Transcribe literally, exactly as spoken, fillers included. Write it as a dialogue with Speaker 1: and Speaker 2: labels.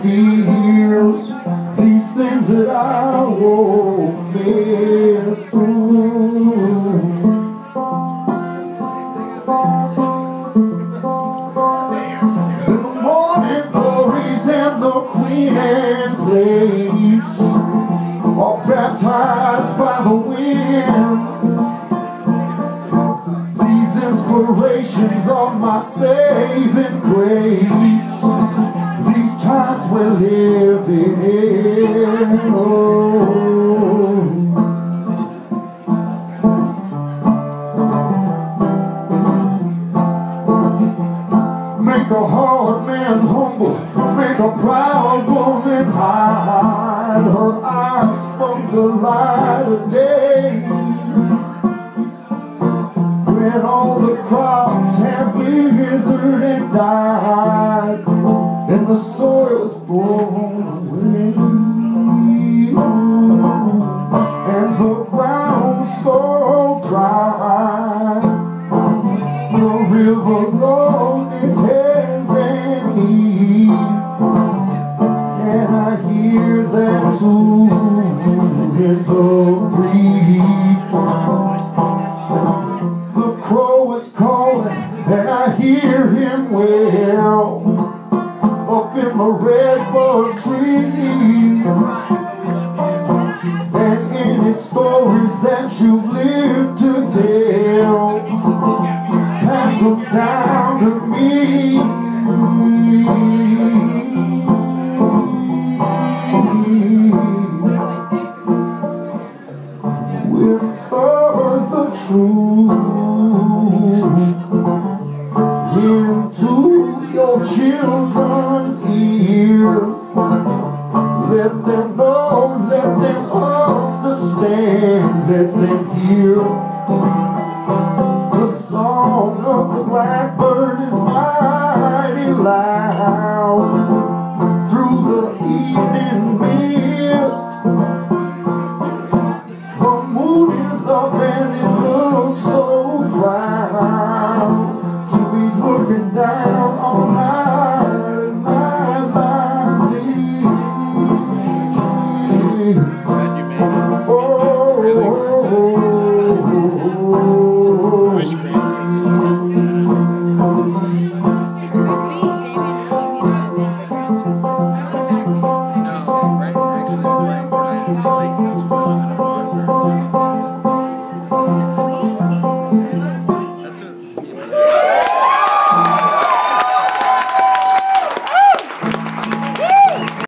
Speaker 1: fears, these things that I won't miss. In the morning glories and the queen and slaves, all baptized by the wind. These inspirations of my saving grace, these times we're living in. Oh. Make a hard man humble, make a proud woman hide her eyes from the light of day. When all the crops have withered and died, and the soil is blown away, and the ground so dry, the river's on its hands and knees, and I hear that too in the breeze. The crow is calling, and I hear him wail up in the redbud tree. And in his stories that you've lived to tell, pass them down to me. Whisper the truth into your children's ears. Let them know